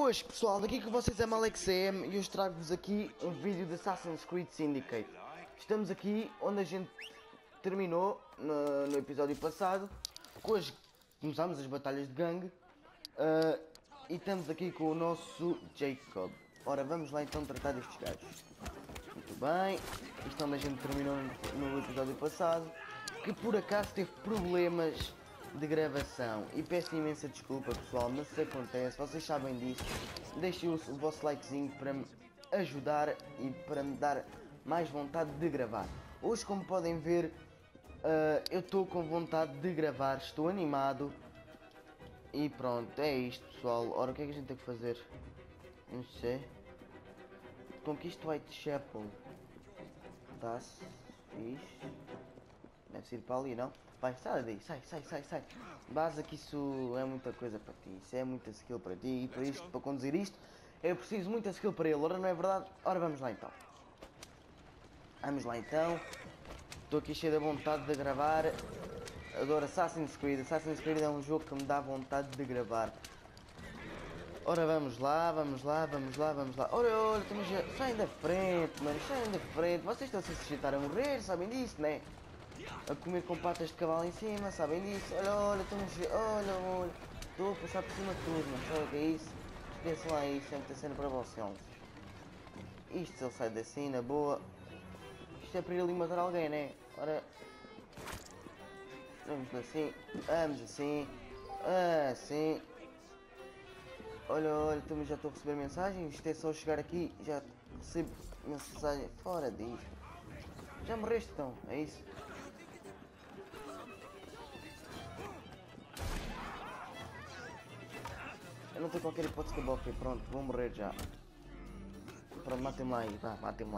Boas pessoal, daqui que vocês é MalexCM e eu trago-vos aqui um vídeo de Assassin's Creed Syndicate. Estamos aqui onde a gente terminou no episódio passado, que hoje começámos as batalhas de gangue e estamos aqui com o nosso Jacob. Ora, vamos lá então tratar destes gajos. Muito bem, isto é onde a gente terminou no episódio passado, que por acaso teve problemas de gravação e peço imensa desculpa pessoal, mas isso acontece, vocês sabem disso. Deixem o vosso likezinho para me ajudar e para me dar mais vontade de gravar. Hoje, como podem ver, eu estou com vontade de gravar, estou animado e pronto, é isto pessoal. Ora, o que é que a gente tem que fazer? Não sei. Conquista Whitechapel. Tá-se fixe. Deve ir para ali, não? Vai, sai daí, sai. Base que isso é muita coisa para ti, isso é muita skill para ti e para isto, para conduzir isto, eu preciso muita skill para ele, ora não é verdade? Ora vamos lá então. Vamos lá então. Estou aqui cheio de vontade de gravar. Adoro Assassin's Creed. Assassin's Creed é um jogo que me dá vontade de gravar. Ora vamos lá. Ora, estamos já... Saem da frente, mano, saem da frente. Vocês estão-se a sustentar a morrer, sabem disso, né? A comer com patas de cavalo em cima, sabem disso? Olha, estamos... Olha. Estou a passar por cima de tudo, mas sabe o que é isso? Esqueçam lá isso, é muita cena para vocês. Isto se ele sai assim, na boa. Isto é para ir ali matar alguém, né? Ora... Vamos assim. Assim. Olha, também já estou a receber mensagens. Isto é só chegar aqui, já recebo mensagem. Fora disto. Já morreste então, é isso? Eu não tenho qualquer hipótese que eu boque, pronto, vou morrer já. Pronto, matem-me lá aí, vá.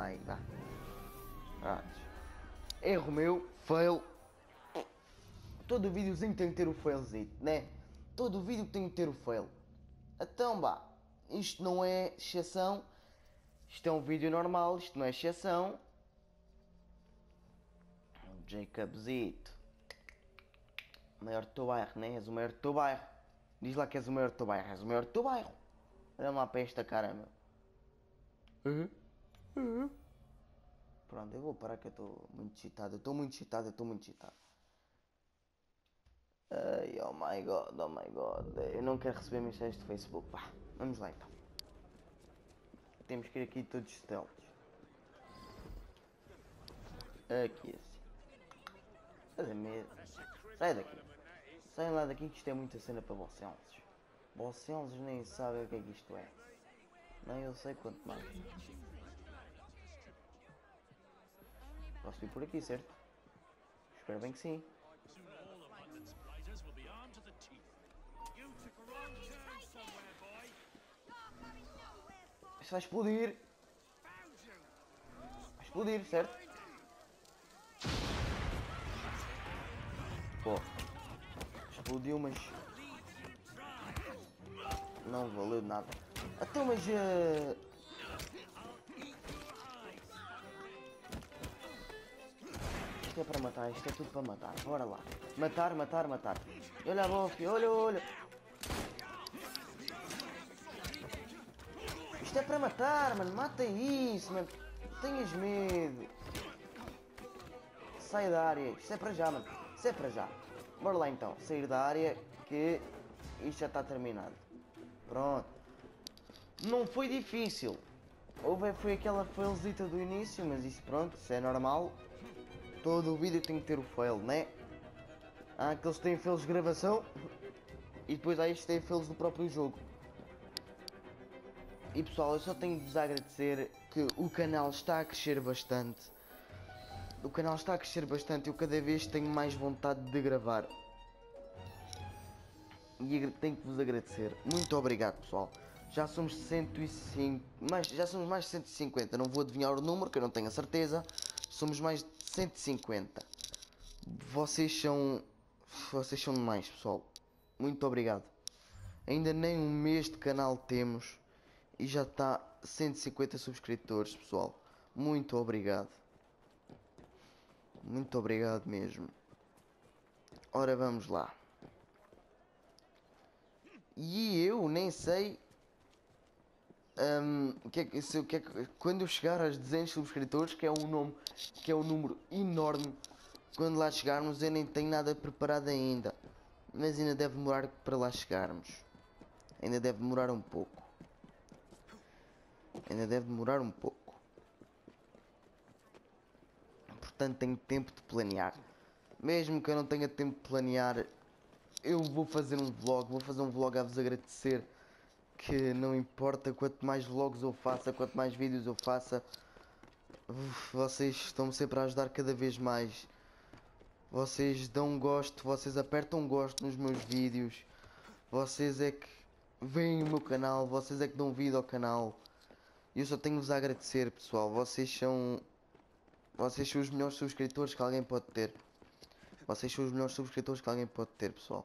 Erro meu, fail. Todo videozinho tem que ter o failzinho, né? Todo vídeo tem que ter o fail. Então, bah, isto não é exceção. Isto é um vídeo normal, isto não é exceção. Jacobzito. Maior do teu bairro, né? És o maior do teu bairro. Diz lá que és o maior do teu bairro. És o maior do teu bairro. Olha lá para esta cara, meu. Pronto, eu vou parar que eu estou muito excitado. Ai, oh my god. Eu não quero receber mensagens do Facebook. Vá, vamos lá então. Temos que ir aqui todos stealths. Aqui assim. Fazer medo. Sai daqui. Saem lá daqui que isto é muita cena para vocês. Vocês nem sabem o que é que isto é. Nem eu sei quanto mais. Posso vir por aqui, certo? Espero bem que sim. Isto vai explodir. Vai explodir, certo? Pô. Explodiu, mas... não valeu de nada. Até mas... Isto é para matar, isto é tudo para matar. Bora lá. Matar. Olha a boca, olha. Isto é para matar, mano. Mata isso, mano. Não tenhas medo. Sai da área. Isto é para já, mano. Isto é para já. Bora lá então. Sair da área que isto já está terminado. Pronto. Não foi difícil. Foi aquela failzita do início, mas isso pronto, isso é normal. Todo o vídeo tem que ter o fail, né? Há aqueles que têm fails de gravação e depois há estes que têm fails do próprio jogo. E pessoal, eu só tenho de vos agradecer que o canal está a crescer bastante. Eu cada vez tenho mais vontade de gravar. E tenho que vos agradecer. Muito obrigado pessoal. Já somos 105, já somos mais de 150. Não vou adivinhar o número que eu não tenho a certeza. Somos mais de 150. Vocês são demais pessoal. Muito obrigado. Ainda nem um mês de canal temos e já está 150 subscritores pessoal. Muito obrigado. Muito obrigado mesmo. Ora vamos lá. E eu nem sei Quando eu chegar aos 200 subscritores, que é um nome, que é um número enorme, quando lá chegarmos eu nem tenho nada preparado ainda, mas ainda deve demorar para lá chegarmos, ainda deve demorar um pouco, portanto tenho tempo de planear. Mesmo que eu não tenha tempo de planear, eu vou fazer um vlog, a vos agradecer. Que não importa quanto mais vlogs eu faça, quanto mais vídeos eu faça, vocês estão sempre a ajudar cada vez mais. Vocês dão gosto, vocês apertam gosto nos meus vídeos. Vocês é que veem o meu canal, vocês é que dão vida ao canal. E eu só tenho-vos a agradecer, pessoal. Vocês são os melhores subscritores que alguém pode ter. Pessoal.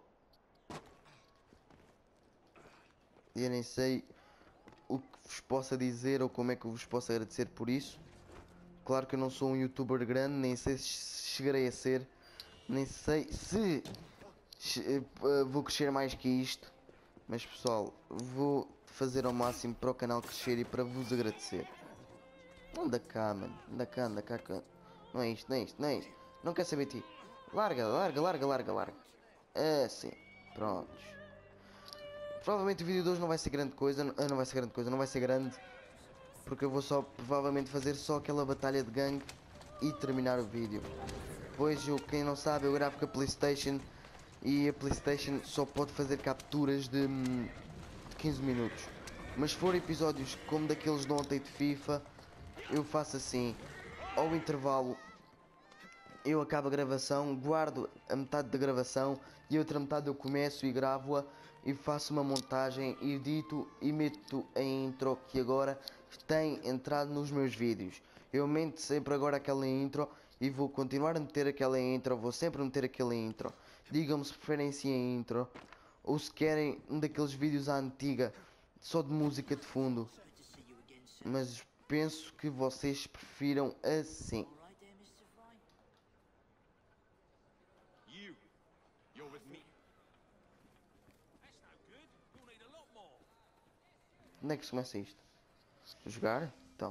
E eu nem sei o que vos possa dizer ou como é que eu vos posso agradecer por isso. Claro que eu não sou um youtuber grande, nem sei se chegarei a ser, nem sei se vou crescer mais que isto, mas pessoal, vou fazer ao máximo para o canal crescer e para vos agradecer. Anda cá, mano, anda cá, não é isto, não quer saber de ti. Larga. Assim, prontos. Provavelmente o vídeo de hoje não vai ser grande coisa, não vai ser grande, porque eu vou só provavelmente fazer só aquela batalha de gangue e terminar o vídeo. Pois quem não sabe, eu gravo com a PlayStation e a PlayStation só pode fazer capturas de 15 minutos. Mas se for episódios como daqueles de ontem de FIFA, eu faço assim, ao intervalo eu acabo a gravação, guardo a metade da gravação e a outra metade eu começo e gravo-a e faço uma montagem, edito e meto a intro que agora tem entrado nos meus vídeos. Eu meto sempre agora aquela intro e vou continuar a meter aquela intro, vou sempre meter aquela intro. Digam-me se preferem sim a intro ou se querem um daqueles vídeos à antiga, só de música de fundo. Mas penso que vocês prefiram assim. Onde é que se começa isto? A jogar? Então.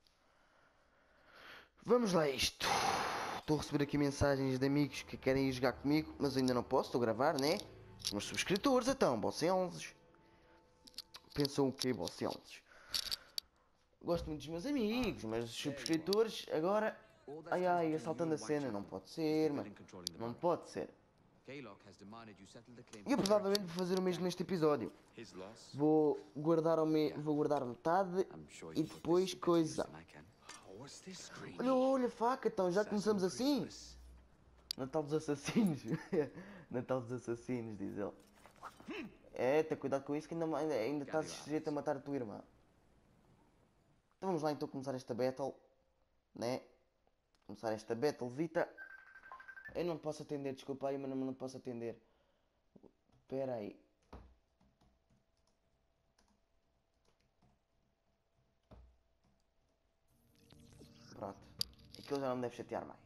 Vamos lá a isto. Estou a receber aqui mensagens de amigos que querem ir jogar comigo, mas ainda não posso, estou a gravar, né? Os meus subscritores, então, bocenses. Pensam o quê, bocenses? Gosto muito dos meus amigos, mas os subscritores agora... Ai, assaltando a cena, não pode ser, mano. Não pode ser. E eu provavelmente vou fazer o mesmo neste episódio. Vou guardar metade e depois coisa. Olha, faca, então já começamos assim. Natal dos Assassinos. Natal dos Assassinos, diz ele. É, tem cuidado com isso que ainda estás sujeito a matar a tua irmã. Então vamos lá então começar esta battle, né? Começar esta battlezita. Eu não posso atender, desculpa aí, mas não posso atender. Espera aí. Pronto. Aquilo já não me deve chatear mais.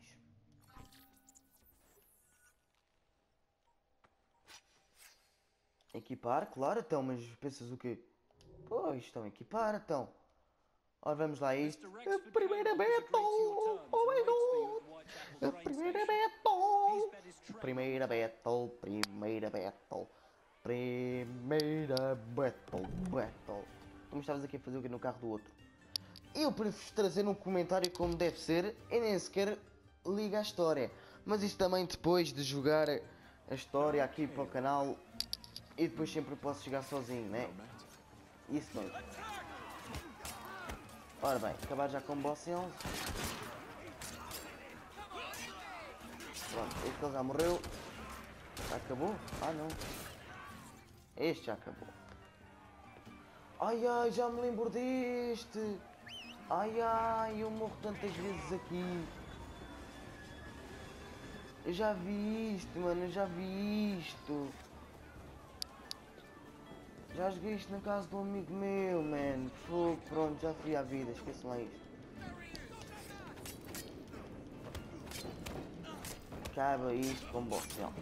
Equipar, claro, então, mas pensas o quê? Pois, estão a equipar, então. Ora, vamos lá a isto. A primeira battle! Oh my god! A primeira battle! Primeira battle. Como estavas aqui a fazer o quê no carro do outro? Eu prefiro trazer um comentário como deve ser e nem sequer liga a história. Mas isto também depois de jogar a história aqui para o canal e depois sempre posso jogar sozinho, né? Isso mesmo. Ora bem, acabar já com o boss 11. Pronto, este já morreu. Já acabou? Ah não. Este já acabou. Ai, já me lembro deste. Ai, eu morro tantas vezes aqui. Eu já vi isto, mano, eu já vi isto. Já joguei isto na casa de um amigo meu, man. Fogo, pronto, já fui à vida, esqueçam lá isto. Acaba isto com boxelos.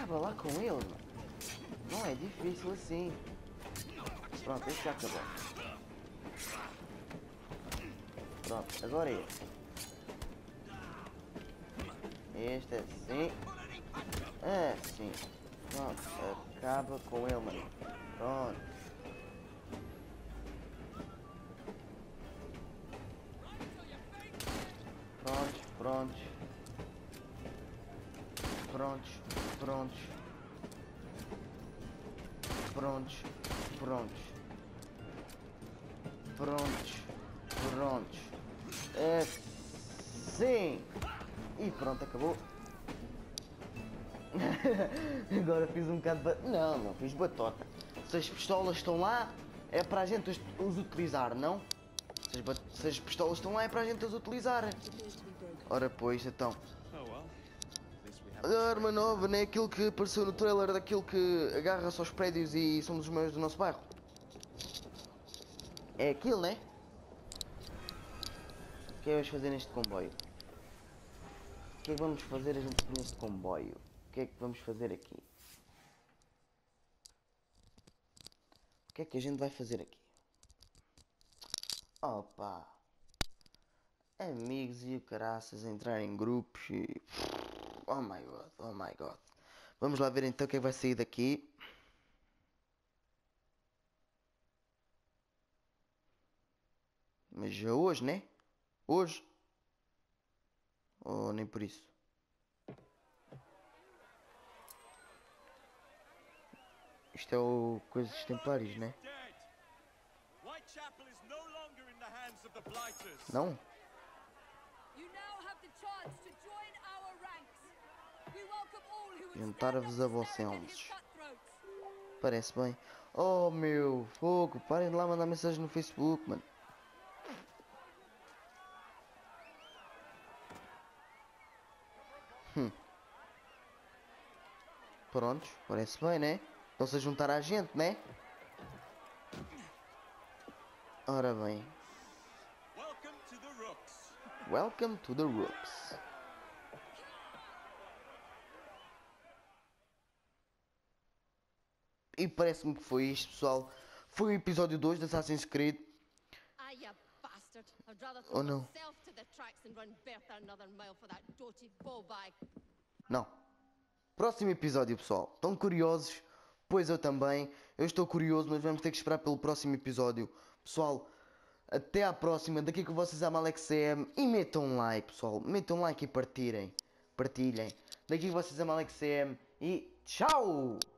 Acaba lá com ele, mano. Não é difícil assim. Pronto, este já acabou. Pronto, agora é este. Este é assim. Assim. Pronto, acaba com ele, mano. Pronto. Prontos. Prontos. Prontos. Prontos. Prontos. Prontos. Prontos. Sim. E pronto, acabou. Agora fiz um bocado de... Não fiz batota. Se as pistolas estão lá, é para a gente os utilizar, não? Se as pistolas estão lá, é para a gente as utilizar. Ora pois, então. A arma nova, não é aquilo que apareceu no trailer daquilo que agarra-se aos prédios e somos os maiores do nosso bairro? É aquilo, né? O que é que vamos fazer neste comboio? O que é que vamos fazer neste comboio? O que é que vamos fazer aqui? O que é que a gente vai fazer aqui? Opa! Amigos e o caraças entrar em grupos e... Oh my god, oh my god. Vamos lá ver então o que é que vai sair daqui. Mas já hoje, né? Hoje? Ou nem por isso? Isto é o Coisas dos Templários, né? Não? Juntar-vos a vocês. Parece bem. Oh meu, fogo, parem de lá mandar mensagem no Facebook, mano. Prontos, parece bem, né? Estão-se a juntar à gente, né? Ora bem. Welcome to the Rooks. E parece-me que foi isto, pessoal. Foi o episódio 2 de Assassin's Creed. Oh não. Não. Próximo episódio, pessoal. Estão curiosos? Pois eu também. Eu estou curioso, mas vamos ter que esperar pelo próximo episódio. Pessoal, até à próxima. Daqui com vocês a AlexCM. E metam um like, pessoal. Metam um like e partilhem. Daqui com vocês a AlexCM. E tchau!